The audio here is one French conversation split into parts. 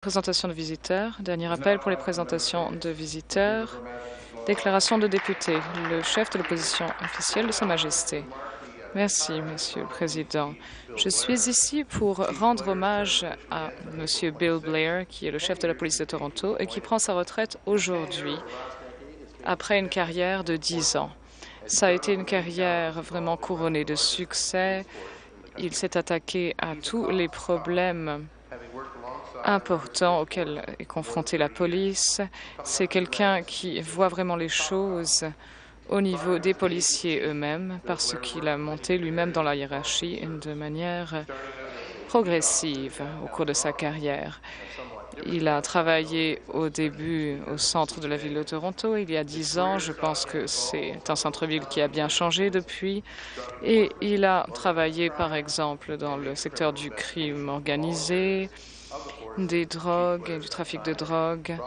Présentation de visiteurs. Dernier appel pour les présentations de visiteurs. Déclaration de député. Le chef de l'opposition officielle de Sa Majesté. Merci, Monsieur le Président. Je suis ici pour rendre hommage à Monsieur Bill Blair, qui est le chef de la police de Toronto et qui prend sa retraite aujourd'hui, après une carrière de 10 ans. Ça a été une carrière vraiment couronnée de succès. Il s'est attaqué à tous les problèmes importants auxquels est confrontée la police. C'est quelqu'un qui voit vraiment les choses au niveau des policiers eux-mêmes parce qu'il a monté lui-même dans la hiérarchie de manière progressive au cours de sa carrière. Il a travaillé au début au centre de la ville de Toronto il y a 10 ans. Je pense que c'est un centre-ville qui a bien changé depuis. Et il a travaillé, par exemple, dans le secteur du crime organisé, des drogues, du trafic de drogue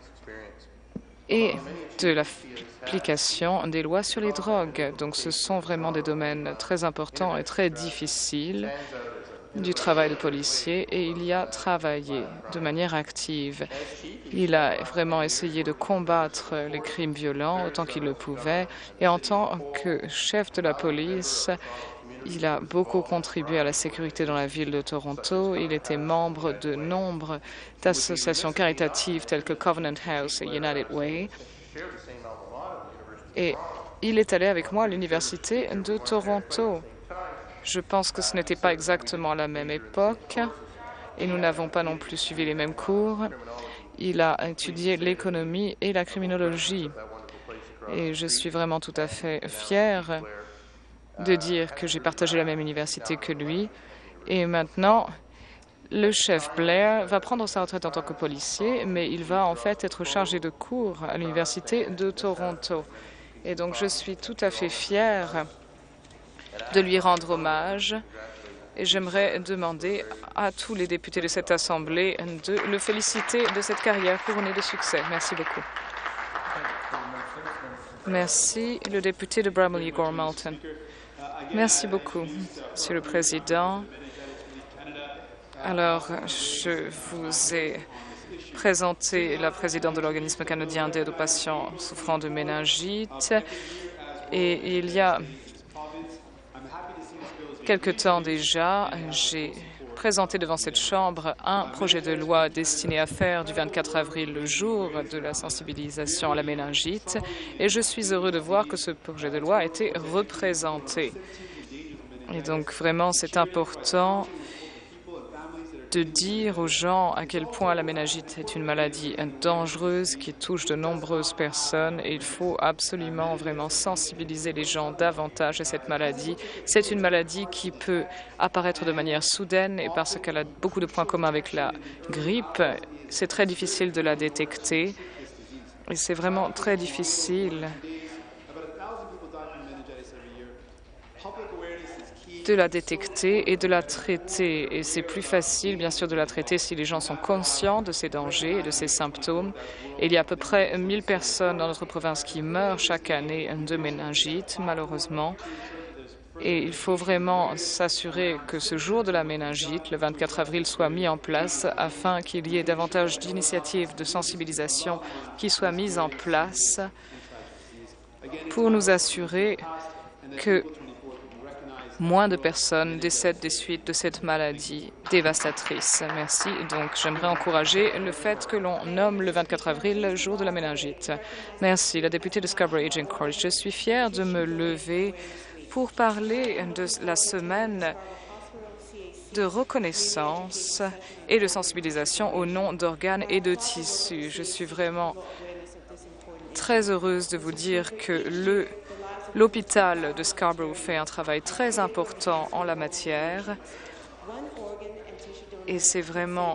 et de l'application des lois sur les drogues. Donc ce sont vraiment des domaines très importants et très difficiles du travail de policier et il y a travaillé de manière active. Il a vraiment essayé de combattre les crimes violents autant qu'il le pouvait et en tant que chef de la police, il a beaucoup contribué à la sécurité dans la ville de Toronto. Il était membre de nombre d'associations caritatives telles que Covenant House et United Way. Et il est allé avec moi à l'Université de Toronto. Je pense que ce n'était pas exactement la même époque et nous n'avons pas non plus suivi les mêmes cours. Il a étudié l'économie et la criminologie. Et je suis vraiment tout à fait fière de dire que j'ai partagé la même université que lui. Et maintenant, le chef Blair va prendre sa retraite en tant que policier, mais il va en fait être chargé de cours à l'Université de Toronto. Et donc, je suis tout à fait fière de lui rendre hommage et j'aimerais demander à tous les députés de cette Assemblée de le féliciter de cette carrière couronnée de succès. Merci beaucoup. Merci, le député de Bramley-Gormalton. Merci beaucoup, Monsieur le Président. Alors, je vous ai présenté la présidente de l'Organisme canadien d'aide aux patients souffrant de méningite et il y a quelque temps déjà, j'ai présenté devant cette Chambre un projet de loi destiné à faire du 24 avril le jour de la sensibilisation à la méningite et je suis heureux de voir que ce projet de loi a été représenté. Et donc vraiment, c'est important de dire aux gens à quel point la méningite est une maladie dangereuse qui touche de nombreuses personnes et il faut absolument vraiment sensibiliser les gens davantage à cette maladie. C'est une maladie qui peut apparaître de manière soudaine et parce qu'elle a beaucoup de points communs avec la grippe, c'est très difficile de la détecter et c'est vraiment très difficile de la détecter et de la traiter. Et c'est plus facile, bien sûr, de la traiter si les gens sont conscients de ces dangers et de ces symptômes. Et il y a à peu près 1000 personnes dans notre province qui meurent chaque année de méningite, malheureusement. Et il faut vraiment s'assurer que ce jour de la méningite, le 24 avril, soit mis en place afin qu'il y ait davantage d'initiatives de sensibilisation qui soient mises en place pour nous assurer que moins de personnes décèdent des suites de cette maladie dévastatrice. Merci. Donc, j'aimerais encourager le fait que l'on nomme le 24 avril le jour de la méningite. Merci. La députée de Scarborough-Agent Court. Je suis fière de me lever pour parler de la semaine de reconnaissance et de sensibilisation au nom d'organes et de tissus. Je suis vraiment très heureuse de vous dire que l'hôpital de Scarborough fait un travail très important en la matière et c'est vraiment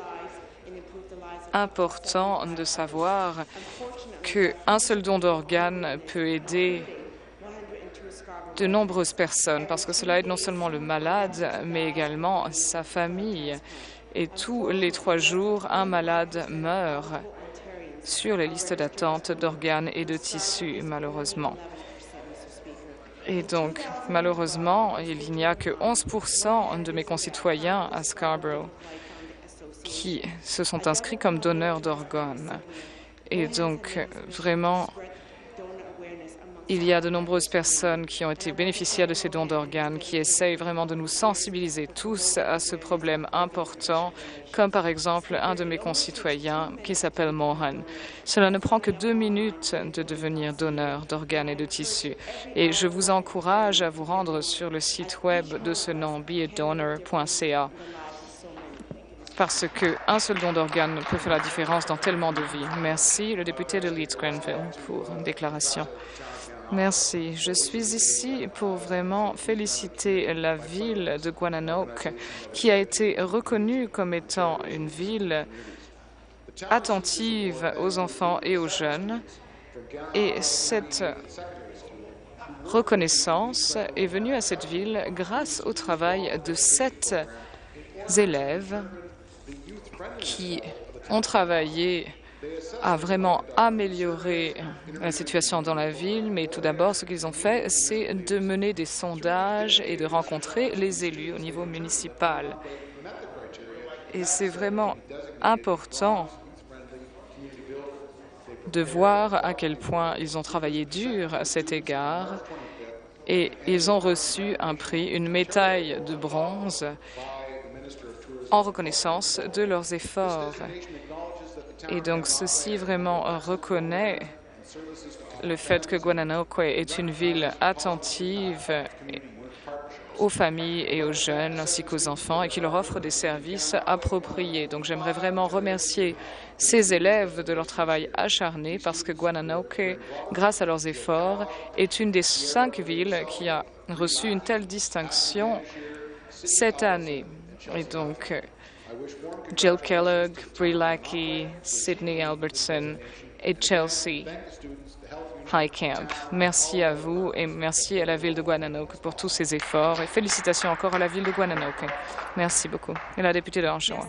important de savoir qu'un seul don d'organes peut aider de nombreuses personnes parce que cela aide non seulement le malade mais également sa famille. Et tous les 3 jours, un malade meurt sur les listes d'attente d'organes et de tissus, malheureusement. Et donc, malheureusement, il n'y a que 11% de mes concitoyens à Scarborough qui se sont inscrits comme donneurs d'organes. Et donc, vraiment, il y a de nombreuses personnes qui ont été bénéficiaires de ces dons d'organes, qui essayent vraiment de nous sensibiliser tous à ce problème important, comme par exemple un de mes concitoyens qui s'appelle Mohan. Cela ne prend que 2 minutes de devenir donneur d'organes et de tissus. Et je vous encourage à vous rendre sur le site web de ce nom, beadonor.ca, parce qu'un seul don d'organes peut faire la différence dans tellement de vies. Merci, le député de Leeds-Grenville, pour une déclaration. Merci. Je suis ici pour vraiment féliciter la ville de Guananoque, qui a été reconnue comme étant une ville attentive aux enfants et aux jeunes. Et cette reconnaissance est venue à cette ville grâce au travail de 7 élèves qui ont travaillé à vraiment améliorer la situation dans la ville. Mais tout d'abord, ce qu'ils ont fait, c'est de mener des sondages et de rencontrer les élus au niveau municipal. Et c'est vraiment important de voir à quel point ils ont travaillé dur à cet égard. Et ils ont reçu un prix, une médaille de bronze, en reconnaissance de leurs efforts. Et donc, ceci vraiment reconnaît le fait que Guananoque est une ville attentive aux familles et aux jeunes ainsi qu'aux enfants et qui leur offre des services appropriés. Donc, j'aimerais vraiment remercier ces élèves de leur travail acharné parce que Guananoque, grâce à leurs efforts, est une des 5 villes qui a reçu une telle distinction cette année. Et donc, Jill Kellogg, Brie Lackey, Sydney Albertson et Chelsea Highcamp. Merci à vous et merci à la ville de Guananoque pour tous ces efforts et félicitations encore à la ville de Guananoque. Merci beaucoup. Et la députée de Oshawa.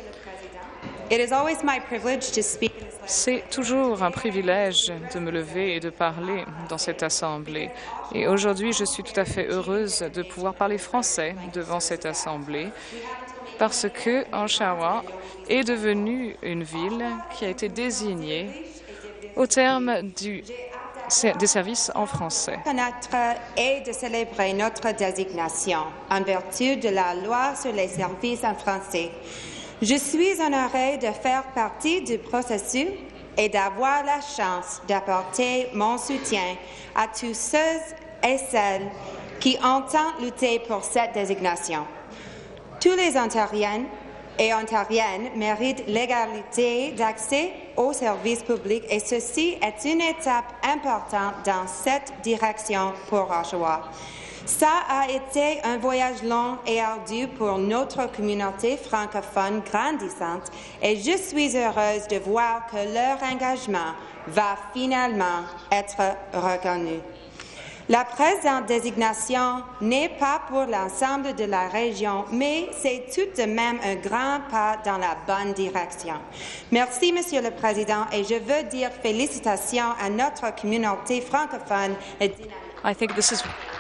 C'est toujours un privilège de me lever et de parler dans cette Assemblée. Et aujourd'hui, je suis tout à fait heureuse de pouvoir parler français devant cette Assemblée parce que Oshawa est devenue une ville qui a été désignée au terme des services en français. Et de célébrer notre désignation en vertu de la loi sur les services en français. Je suis honorée de faire partie du processus et d'avoir la chance d'apporter mon soutien à tous ceux et celles qui entendent lutter pour cette désignation. Tous les Ontariens et Ontariennes méritent l'égalité d'accès aux services publics et ceci est une étape importante dans cette direction pour Oshawa. Ça a été un voyage long et ardu pour notre communauté francophone grandissante et je suis heureuse de voir que leur engagement va finalement être reconnu. La présente désignation n'est pas pour l'ensemble de la région, mais c'est tout de même un grand pas dans la bonne direction. Merci, Monsieur le Président, et je veux dire félicitations à notre communauté francophone et dynamique.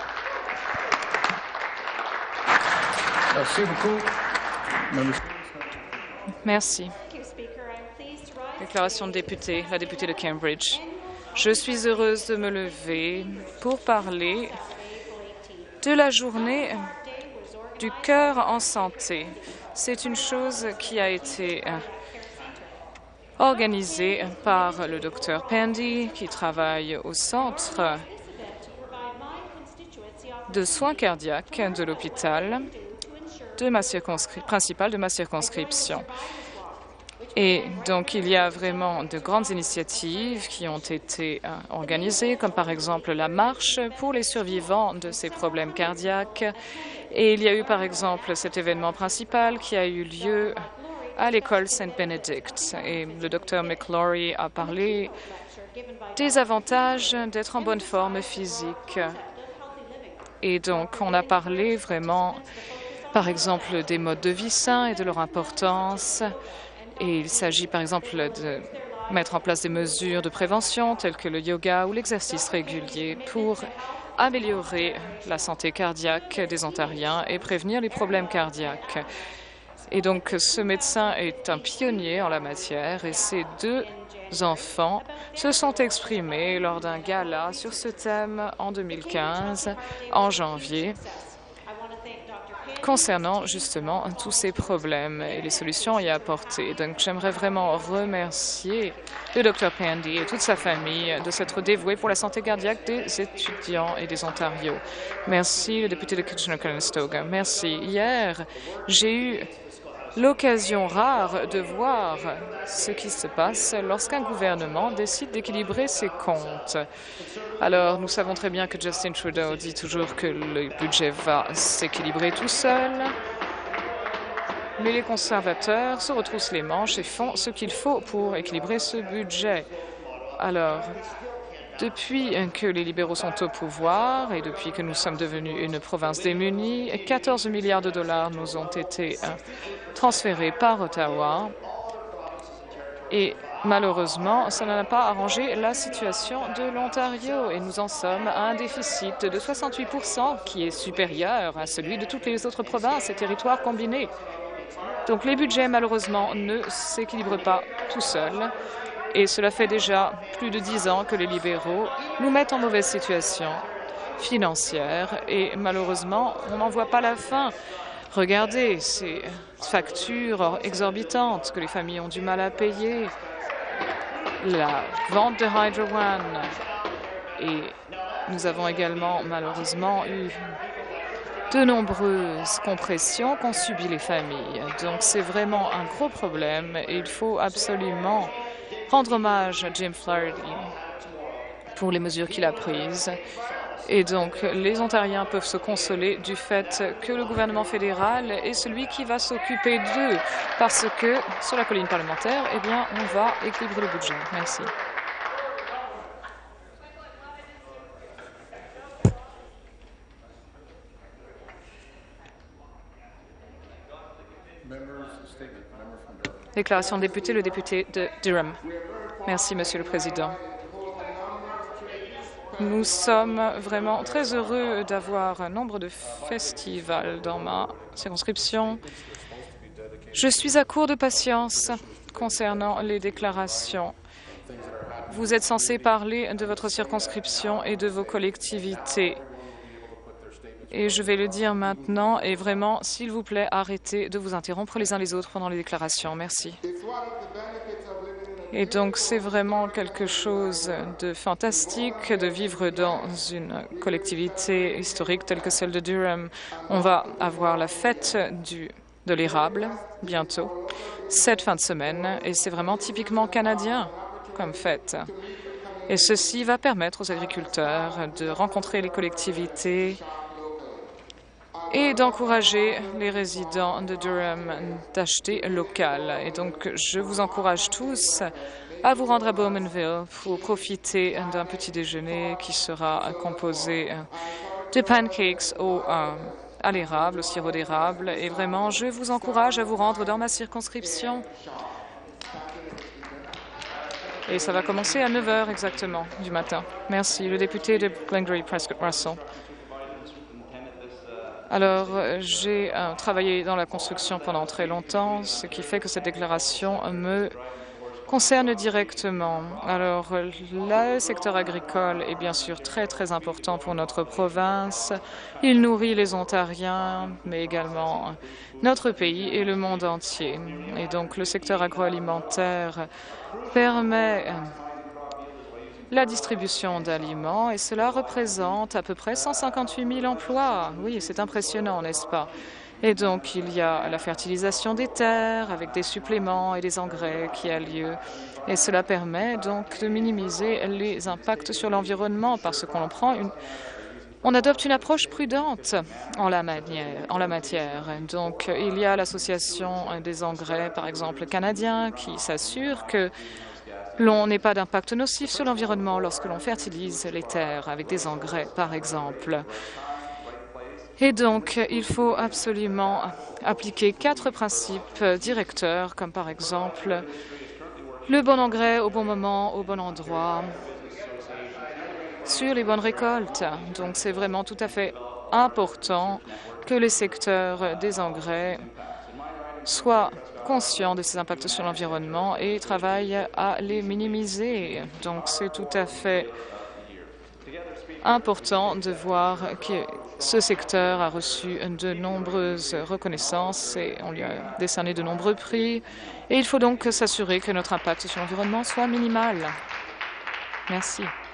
Merci. Déclaration de député, la députée de Cambridge. Je suis heureuse de me lever pour parler de la journée du cœur en santé. C'est une chose qui a été organisée par le Dr Pandy, qui travaille au centre de soins cardiaques de l'hôpital principal de ma circonscription. Et donc, il y a vraiment de grandes initiatives qui ont été organisées, comme par exemple la marche pour les survivants de ces problèmes cardiaques. Et il y a eu, par exemple, cet événement principal qui a eu lieu à l'école St. Benedict. Et le Dr McLaury a parlé des avantages d'être en bonne forme physique. Et donc, on a parlé vraiment, par exemple, des modes de vie sains et de leur importance. Et il s'agit, par exemple, de mettre en place des mesures de prévention telles que le yoga ou l'exercice régulier pour améliorer la santé cardiaque des Ontariens et prévenir les problèmes cardiaques. Et donc, ce médecin est un pionnier en la matière et ses deux enfants se sont exprimés lors d'un gala sur ce thème en 2015, en janvier, concernant justement tous ces problèmes et les solutions y apportées. Donc, j'aimerais vraiment remercier le Dr Pandy et toute sa famille de s'être dévoués pour la santé cardiaque des étudiants et des Ontarios. Merci, le député de Kitchener-Conestoga. Merci. Hier, j'ai eu l'occasion rare de voir ce qui se passe lorsqu'un gouvernement décide d'équilibrer ses comptes. Alors, nous savons très bien que Justin Trudeau dit toujours que le budget va s'équilibrer tout seul, mais les conservateurs se retroussent les manches et font ce qu'il faut pour équilibrer ce budget. Alors, depuis que les libéraux sont au pouvoir et depuis que nous sommes devenus une province démunie, 14 milliards de dollars nous ont été transférés par Ottawa et malheureusement, ça n'a pas arrangé la situation de l'Ontario et nous en sommes à un déficit de 68 % qui est supérieur à celui de toutes les autres provinces et territoires combinés. Donc les budgets, malheureusement, ne s'équilibrent pas tout seuls. Et cela fait déjà plus de 10 ans que les libéraux nous mettent en mauvaise situation financière et malheureusement, on n'en voit pas la fin. Regardez ces factures exorbitantes que les familles ont du mal à payer, la vente de Hydro One et nous avons également malheureusement eu de nombreuses compressions qu'ont subies les familles. Donc c'est vraiment un gros problème et il faut absolument rendre hommage à Jim Flaherty pour les mesures qu'il a prises. Et donc, les Ontariens peuvent se consoler du fait que le gouvernement fédéral est celui qui va s'occuper d'eux, parce que sur la colline parlementaire, eh bien, on va équilibrer le budget. Merci. Déclaration de député, le député de Durham. Merci, Monsieur le Président. Nous sommes vraiment très heureux d'avoir un nombre de festivals dans ma circonscription. Je suis à court de patience concernant les déclarations. Vous êtes censé parler de votre circonscription et de vos collectivités. Et je vais le dire maintenant, et vraiment, s'il vous plaît, arrêtez de vous interrompre les uns les autres pendant les déclarations. Merci. Et donc, c'est vraiment quelque chose de fantastique de vivre dans une collectivité historique telle que celle de Durham. On va avoir la fête de l'érable bientôt, cette fin de semaine, et c'est vraiment typiquement canadien comme fête. Et ceci va permettre aux agriculteurs de rencontrer les collectivités et d'encourager les résidents de Durham d'acheter local. Et donc, je vous encourage tous à vous rendre à Bowmanville pour profiter d'un petit déjeuner qui sera composé de pancakes à l'érable, au sirop d'érable. Et vraiment, je vous encourage à vous rendre dans ma circonscription. Et ça va commencer à 9 h exactement du matin. Merci. Le député de Glengarry Prescott Russell. Alors, j'ai travaillé dans la construction pendant très longtemps, ce qui fait que cette déclaration me concerne directement. Alors, le secteur agricole est bien sûr très, très important pour notre province. Il nourrit les Ontariens, mais également notre pays et le monde entier. Et donc, le secteur agroalimentaire permet la distribution d'aliments et cela représente à peu près 158 000 emplois. Oui, c'est impressionnant, n'est-ce pas? Et donc, il y a la fertilisation des terres avec des suppléments et des engrais qui a lieu. Et cela permet donc de minimiser les impacts sur l'environnement parce on adopte une approche prudente en la matière. Donc, il y a l'association des engrais, par exemple, canadiens, qui s'assure que l'on n'ait pas d'impact nocif sur l'environnement lorsque l'on fertilise les terres avec des engrais, par exemple. Et donc, il faut absolument appliquer 4 principes directeurs, comme par exemple le bon engrais au bon moment, au bon endroit, sur les bonnes récoltes. Donc, c'est vraiment tout à fait important que les secteurs des engrais soit conscient de ses impacts sur l'environnement et travaille à les minimiser. Donc, c'est tout à fait important de voir que ce secteur a reçu de nombreuses reconnaissances et on lui a décerné de nombreux prix. Et il faut donc s'assurer que notre impact sur l'environnement soit minimal. Merci.